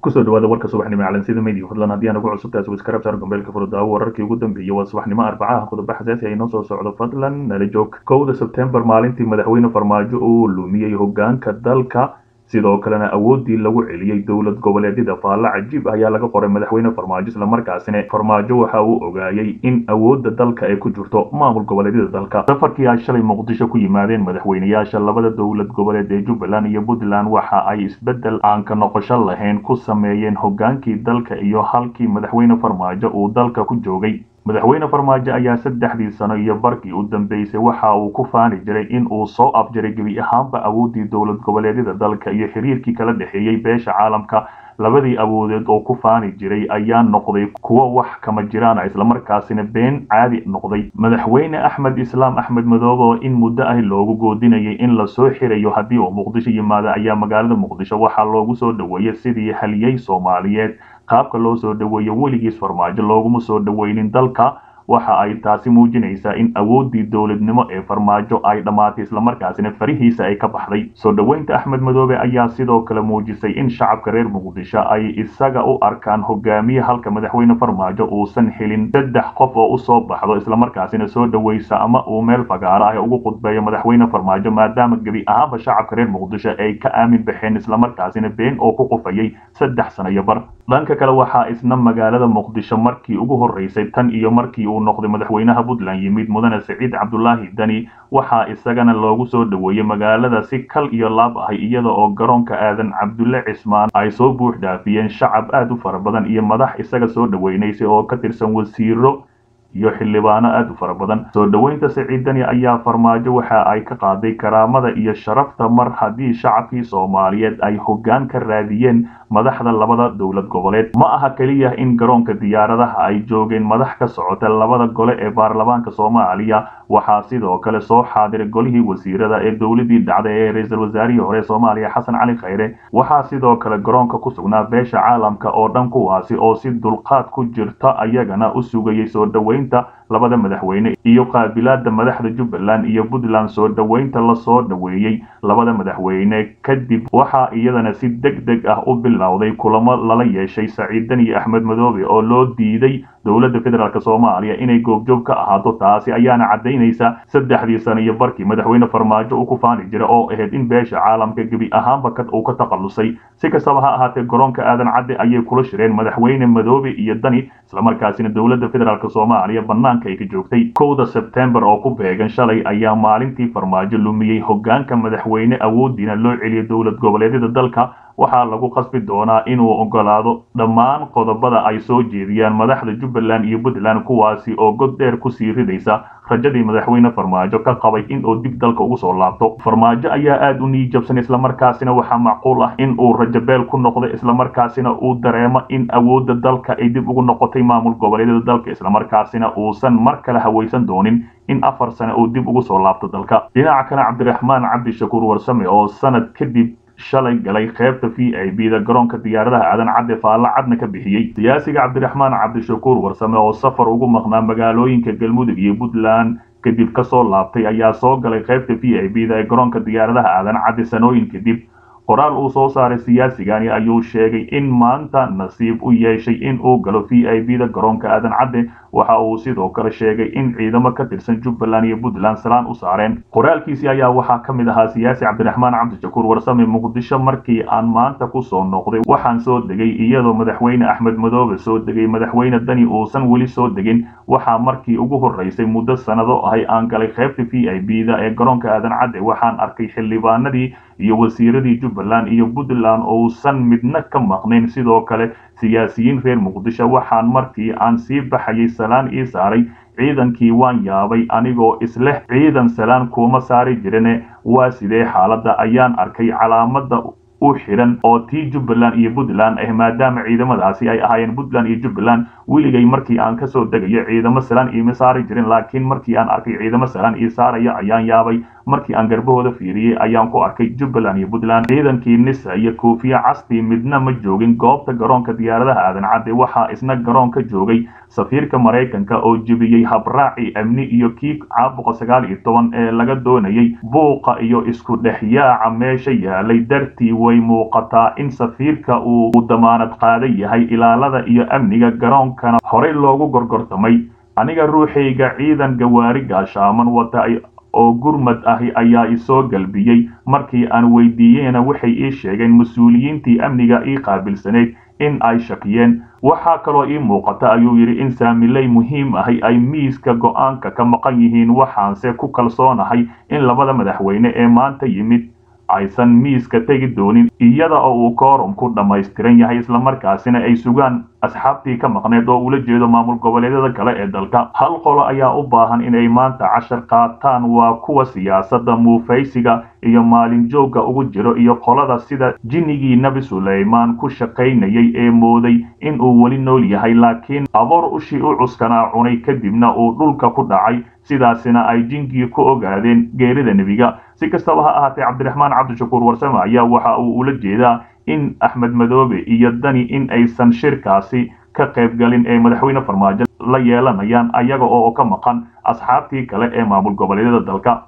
kusoo dhawaada warka subaxnimo ee calansida media fadlan haddii aan ugu cusubtahay subscribe saar gambeelka furudaawo wararkii ugu dambeeyay waa subaxnimo arbacaha qodobo xasaasi ah inoo soo socdo fadlan nala joog 1 September maalintii madaxweyne farmaajo uu lumiyay hogaanka dalka sidoo kalena awoodii lagu celiyay dowlad goboleedyada faalla cajiib ayaa laga qoray madaxweyne farmaajo isla markaasina farmaajo waxa uu ogaayay in awoodda dalka ay ku jirto maamul goboleedyada dalka safarkii ay shalay muqdisho ku yimaadeen madaxweynayaasha labada dowlad goboleed ee Jubbaland iyo Puntland waxa ay isbedel aan ka noqosho lahayn ku sameeyeen hogaankii dalka iyo halkii madaxweyne farmaajo uu dalka ku joogay madaxweyne farmaajo ayaa 3 sano iyo barkii u dambeysay waxa uu ku faani jiray in uu soo afjaray gebi ahaanba awoodii dowlad goboleedyada dalka iyo xiriirkii kala dhaxeeyay beesha caalamka labadii awoodeed oo ku faani jiray ayaa noqday kuwa wax kama jiraan isla markaasina been caadi noqday madaxweyne Axmed Islaam Axmed Madoobe in muddo ah loogu goodinayay in la soo xirayo hadii uu Muqdisho yimaado ayaa magaalada Muqdisho waxa loogu soo dhaweeyay sidii haliyay Soomaaliyeed qaabka loo soo dhaweeyo weligiis farmaajo looguma soo dhaweynin dalka waxa ay taasi muujinaysaa in awoodii dowladnimo ee farmaajo ay dhamaatay isla markaasina farihiisa ay ka baxday soo dhaweynta Axmed Madoobe ayaa sidoo kale muujisay in shacabka reer Muqdisho ay isaga u arkaan hogaamiye halka madaxweyne farmaajo uusan helin 3 qof oo u soo baxdo isla markaasina soo dhaweysa ama uu meel fagaara ah ugu qudbeeyo madaxweyne farmaajo maadaama gabi ahaanba shacabka reer Muqdisho ay ka aamin baxeen isla markaasina been oo ku qufayay 3 sano iyo bar dhanka kale waxa isna magaalada Muqdisho markii ugu horeysay tan iyo markii uu noqday madaxweynaha Puntland yimid mudane Saciid Cabdullaahi Dani waxa isagana loogu soo dhaweeyay magaalada si kal iyo laab ah iyada oo garoonka aadan Cabdulle Cismaan ay soo buux dhaafiyeen shacab aad u fara badan iyo madax isaga soo dhaweynaysay oo ka tirsan wasiiro iyo xildhibaano aad u fara badan soo dhaweynta Saciid Dani ayaa farmaajo waxa ay ka qaaday karaamada iyo sharafta mar hadii shacabkii Soomaaliyeed ay hoggaan ka raadiyeen madaxda labada dowlad goboleed ma aha kaliya in garoonka diyaaradaha ay joogeen madax ka socota labada gole ee baarlamaanka Soomaaliya waxa sidoo kale soo xaadiray golihii wasiirada ee dowladii dhacday ee ra'iisul wasaarihii hore Soomaaliya Xasan Cali Khayre waxa sidoo kale garoonka ku sugnaa beesha caalamka oo dhan kuwaasi oo si dulqaad ku jirta ayagana u sugayay soo dhaweynta labada madaxweyne iyo qaabilaadda madaxda Jubbaland iyo Puntland soo dhaweynta la soo dhaweeyay labada madaxweyne kadib waxa iyadana si degdeg ah u bilowday kulamo lala yeeshay Saciid Dani iyo Axmed Madoobe oo loo diiday dowladda federaalka Soomaaliya inay goobjoog ka ahaato taasi ayaana cadeynaysa 3 sano iyo barkii madaxweyne farmaajo uu ku faani jiray oo ahayd in beesha caalamka gabi ahaanba uu ka taqalusay si kastaba ha ahaatee garoonka aadan cadde ayay kula shireen madaxweyne Madoobe iyo Dani isla markaasina dowladda federaalka Soomaaliya banaanka ay ka joogtay 1 September oo ku beegan shalay ayaa maalintii farmaajo lumiyay hogaanka madaxweyne awoodina loo celiyay dowlad goboleedyada dalka waxa lagu qasbi doonaa inuu ogolaado dhammaan qodobada ay soo jeediyaan madaxda Jubbaland iyo Puntland kuwaasi oo god dheer ku sii ridaysa rajadii madaxweyne farmaajo ka qabay in uu dib dalka ugu soo laabto farmaajo ayaa aad u niijabsan isla markaasina waxa macquul ah in uu rajabeel ku noqdo isla markaasina uu dareemo in awoodda dalka ay dib ugu noqotay maamul goboleedyada dalka isla markaasina uusan mar kale hawaysan doonin in 4 sano uu dib ugu soo laabto dalka dhinaca kale Cabdiraxmaan Cabdishakuur Warsame oo sanad kadib shalay galay qaybta VIP-da garoonka diyaaradaha aadan cadde faalla cadna ka bixiyay siyaasiga Cabdiraxmaan Cabdishakuur Warsame oo safar ugu maqnaa magaalooyinka Galmudug iyo Puntland kadib ka soo laabtay ayaa soo galay qaybta VIP-da ee garoonka diyaaradaha aadan cadde sanooyin kadib qoraal uu soo saaray siyaasigani ayuu sheegay in maanta nasiib u yeeshay in uu galo VIP-da garoonka aadan cadde waxa uu sidoo kale sheegay in ciidamo ka tirsan Jubbaland iyo Puntland salaan u saareen qoraalkiisa ayaa waxa kamid ahaa siyaasi Cabdiraxmaan Cabdishakuur Warsame Muqdisho markii aan maanta ku soo noqday waxaan soo degay iyadoo madaxweyne Axmed Madoobe soo degay madaxweyne Dani uusan wali soo degin waxa markii ugu horeysay muddo sanado ah aan galay qaybta VIP-da ee garoonka aadan cadde waxaan arkay xildhibaanadii iyo wasiiradii Jubbaland iyo Puntland oo san midna ka maqneen sidoo kale siyaasiyiin reer Muqdisho waxaan markii aan sii baxayay salaan ii saaray ciidankii waan yaabay anigoo isleh ciidan salaan kuma saari jirane waa sidee xaaladda ayaan arkay calaamada u xiran oo tii Jubbaland iyo Puntland maadaama ciidamadaasi ay ahaayeen Puntland iyo Jubbaland wiligay markii aan ka soo degayo ciidamo salaan ii saari jirin laakiin markii aan arkay ciidamo salaan ii saaraya ayaan yaabay markii aan garbahooda fiiriyey ayaan ku arkay Jubbaland iyo Puntland ciidankii nisa iyo koofiya casti midna ma joogin goobta garoonka diyaaradaha aadan cadde waxaa isna garoonka joogay safiirka Mareykanka oo jibiyay habraaci amni iyo kii caabuqa 19 ee laga doonayay buuqa iyo isku dhexyaaca meesha yaalay dartii way muuqataa in safiirka uu damaanad qaaday yahay ilaalada iyo amniga garoonkana horey loogu gorgortamay aniga ruuxayga ciidan gawaari gaashaaman wata oo gurmad ahi ayaa isoo galbiyay markii aan weydiiyeyna waxay ii sheegeen mas'uuliyiintii amniga ii qaabilsaneed in ay shaqiyeen waxaa kaloo ii muuqata ayuu yiri in saamilay muhiim ahi ay miiska go'aanka ka maqan yihiin waxaanse ku kalsoonahay in labada madaxweyne ee maanta yimid aysan miiska tegi doonin iyada oo uu koorumku dhammaystiran yahay isla markaasina ay sugaan asxaabtii ka maqneed oo ula jeedo maamul goboleedyada kale ee dalka hal qolo ayaa u baahan inay maanta cashar qaataan waa kuwa siyaasadda muufaysiga iyo maalin joogga ugu jiro iyo qolada sida jinnigii Nabi Suleymaan ku shaqaynayay ee mooday in uu wali nool yahay laakiin aboor ushii u cuskanaa cunay kadibna uu dhulka ku dhacay sidaasina ay jinkii ku ogaadeen geerida nebiga si kastaba ha ahaatee Cabdiraxmaan Cabdishakuur Warsame ayaa waxa uu ula jeedaa in Axmed Madoobe iyo Dani in aysan shirkaasi ka qayb galin ee madaxweyne Farmaajo la yeelanayaan ayaga oo ka maqan asxaabtii kale ee maamul goboleedyada dalka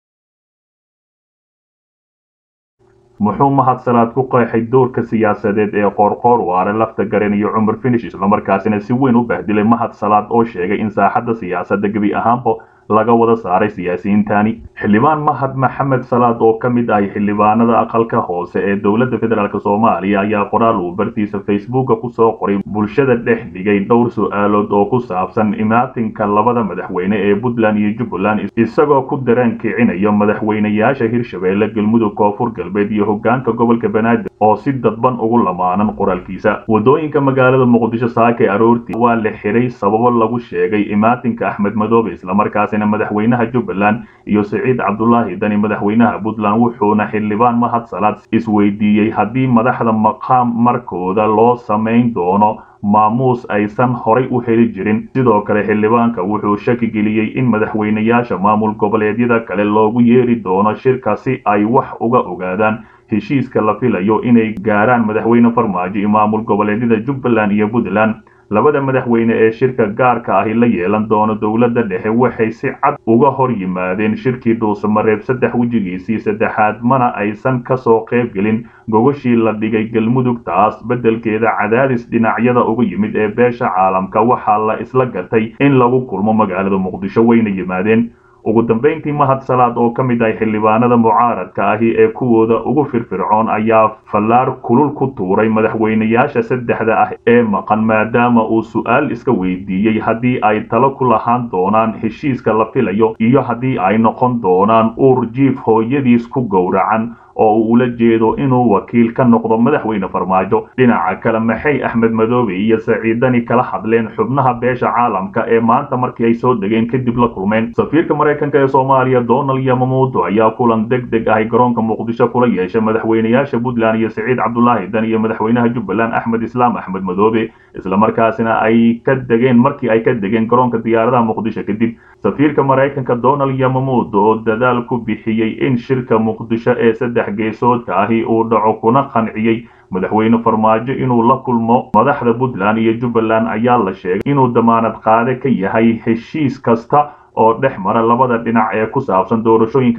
muxuu mahad salaad ku qeexay doorka siyaasadeed ee qoorqoor waare lafta garan iyo Cumar Finish isla markaasina si weyn u bahdilay mahad salaad oo sheegay in saaxadda siyaasadda gabi ahaanba laga wada saaray siyaasiyiintani xildhibaan mahad maxamed salaad oo ka mid ah xildhibaanada aqalka hoose ee dowladda federaalka Soomaaliya ayaa qoraal uu bartiisa Facebook ku soo qoray bulshada dhex dhigay dhowr su'aalood oo ku saabsan imaatinka labada madaxweyne ee Puntland iyo Jubbaland isagoo ku dareen kicinayo madaxweynayaasha Hirshabeelle Galmudug Koonfur Galbeed iyo hoggaanka gobolka Banaadir oo si dadban ugu lamaanan qoraalkiisa wadooyinka magaalada Muqdisho saakay aroortii waa la xiray sababo lagu sheegay imaatinka Axmed Madoobe isla markaasina madaxweynaha Jubbaland iyo Saciid Cabdullaahi Dani madaxweynaha Puntland wuxuuna xildhibaan mahad salaad isweydiiyay haddii madaxda maqaam markooda loo sameyn doono maamuus aysan horay u heli jirin sidoo kale xildhibaanka wuxuu shaki geliyay in madaxweynayaasha maamul goboleedyada kale loogu yeeri doono shirka si ay wax uga ogaadaan heshiiska la filayo inay gaaraan madaxweyne Farmaajo iyo maamul goboleedyada Jubbaland iyo Puntland labada madaxweyne ee shirka gaarka ah la yeelan doono dowladda dhexe waxay si cad uga hor yimaadeen shirkii Dhuusamareeb 3 wajigiisii saddexaad mana aysan ka soo qayb gelin gogashii la dhigay Galmudug taas bedelkeeda cadaadis dhinacyada ugu yimid ee beesha caalamka waxaa la isla gatay in lagu kulmo magaalada Muqdisho wayna yimaadeen ugu dambeyntii mahad salaad oo ka mid ah xildhibaanada mucaaradka ahi ee kuwooda ugu firfircoon ayaa fallaar kulul ku tuuray madaxweynayaasha saddexda ah ee maqan maadaama uu su'aal iska weydiiyay haddii ay talo ku lahaan doonaan heshiiska la filayo iyo haddii ay noqon doonaan urjiif hooyadiis ku gowracan oo uu ula jeedo inuu wakiil ka noqdo madaxweyne Farmaajo dhinaca kale maxay Axmed Madoobe iyo Saciid Dani kala hadleen xubnaha beesha caalamka ee maanta markii ay soo degeen kadib la kulmeen safiirka Mareykanka ee Soomaaliya Donald Yamamoto ayaa kulan degdeg ah garoonka Muqdisho kula yeeshay madaxweynayaasha Puntland iyo Saciid Cabdullaahi Dani iyo madaxweynaha Jubbaland Axmed Islaam Axmed Madoobe isla markaasina ay ka degeen markii ay ka degeen garoonka diyaaradaha Muqdisho kadib safiirka Mareykanka Donald Yamamoto oo dadaal ku bixiyay in shirka Muqdisho ee saddex geesoodka ahi uu dhaco kuna qanciyay madaxweyne Farmaajo inuu la kulmo madaxda Puntland iyo Jubbaland ayaa la sheegay inuu damaanad qaade ka yahay heshiis kasta oo dhex mara labada dhinac ee ku saabsan doorashooyinka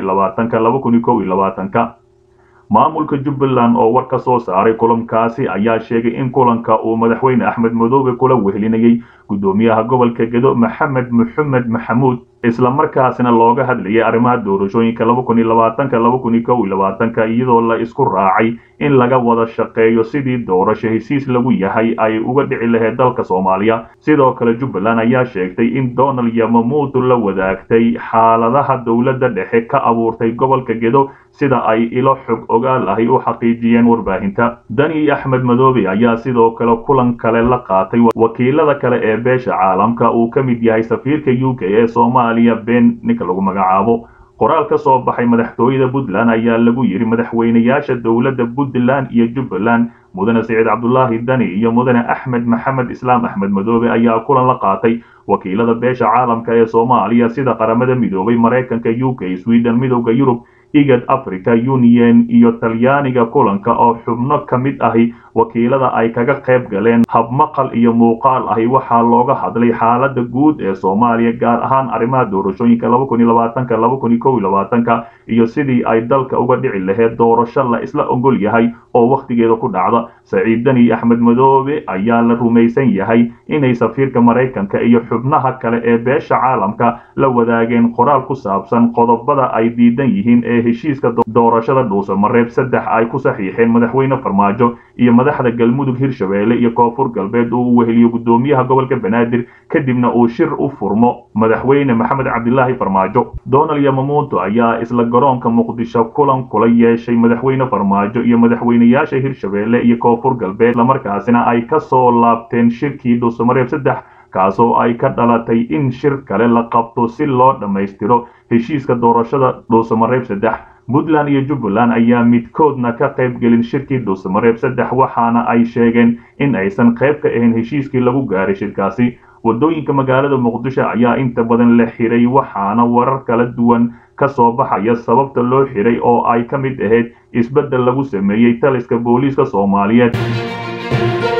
2020-2021 maamulka Jubbaland oo war ka soo saaray kulankaasi ayaa sheegay in kulanka uu madaxweyne Axmed Madoobe kula wehelinayay gudoomiyaha gobolka Gedo Maxamed Maxamuud isla markaasina looga hadlayay arrimaha doorashooyinka 2020-2021 iyadoo la isku raacay in laga wada shaqeeyo sidii doorasho heshiis lagu yahay ay uga dhici lahayd dalka Soomaaliya sidoo kale Jubbaland ayaa sheegtay in Donald Yamamoto la wadaagtay xaaladaha dowladda dhexe ka abuurtay gobolka Gedo sida ay ilo xog ogaal ah u xaqiijiyeen warbaahinta Dani Axmed Madoobe ayaa sidoo kale kulan kale la qaatay wakiilada kale ee beesha caalamka uu ka mid yahay safiirka UK ee Soomaaliya Ben ninka lagu magacaabo qoraal ka soo baxay madaxtooyada Puntland ayaa lagu yiri madaxweynayaasha dowladda Puntland iyo Jubbaland mudane Siciid Cabdullaahi Dani iyo mudane Axmed Maxamed Islaam Axmed Madoobe ayaa kulan la qaatay wakiilada beesha caalamka ee Soomaaliya sida qaramada midoobay Mareykanka, UK, Sweden, midowga Yurub, IGAD, Africa Union iyo Talyaaniga. kulanka oo xubno ka mid ahi wakiilada ay kaga qayb galeen habmaqal iyo muuqaal ahi waxaa looga hadlay xaaladda guud ee Soomaaliya, gaar ahaan arrimaha doorashooyinka 2020-2021 iyo sidii ay dalka uga dhici lahayd doorasho la isla ogol yahay oo waqtigeeda ku dhacda. Siciid Dani Axmed Madoobe ayaa la rumaysan yahay inay safiirka Mareykanka iyo xubnaha kale ee beesha caalamka la wadaageen qoraal ku saabsan qodobada ay diidan yihiin ee heshiiska doorashada dhuusamareeb 3 ay ku saxiixeen madaxweyne Farmaajo iyo madaxda Galmudug, Hirshabeelle iyo Koonfur Galbeed uu weheliyo gudoomiyaha gobolka Banaadir, kadibna uu shir u furmo madaxweyne Maxamed Cabdilaahi Farmaajo. Donald Yamamoto ayaa isla garoonka Muqdisho kulan kula yeeshay madaxweyne Farmaajo iyo madaxweynayaasha Hirshabeelle iyo Koonfur Galbeed, markaasina ay ka soo laabteen shirkii dhuusamareeb 3 kaasoo ay ka dhalatay in shir kale la qabto si loo dhammaystiro heshiiska doorashada dhuusamareeb 3. Puntland iyo Jubbaland ayaa midkoodna ka qayb gelin shirkii dhuusamareeb 3, waxaana ay sheegeen in aysan qayb ka ahayn heshiiskii lagu gaaray shirkaasi. wadooyinka magaalada Muqdisho ayaa inta badan la xiray, waxaana warar kala duwan ka soo baxaya sababta loo xiray oo ay ka mid ahayd isbedel lagu sameeyay taliska booliiska Soomaaliyeed.